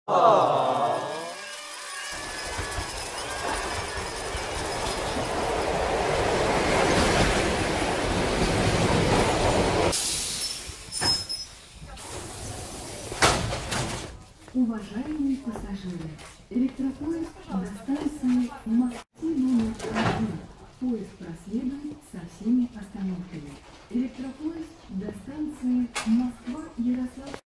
Уважаемые пассажиры, электропоезд до станции Москвы номер 1. Поезд проследует со всеми остановками. Электропоезд до станции Москва-Ярославль.